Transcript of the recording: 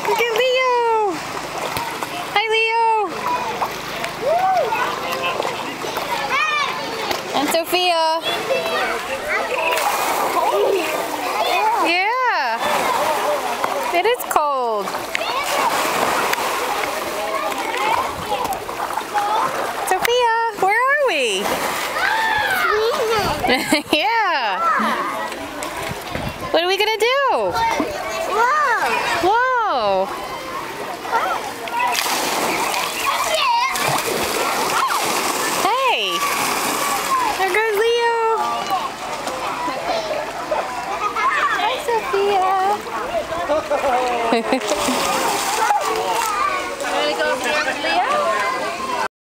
Look at Leo! Hi, Leo! And Sophia. Yeah. It is cold. Sophia, where are we? Yeah. What are we gonna do? Whoa. Whoa. Hey. There goes Leo. Hi, Sophia.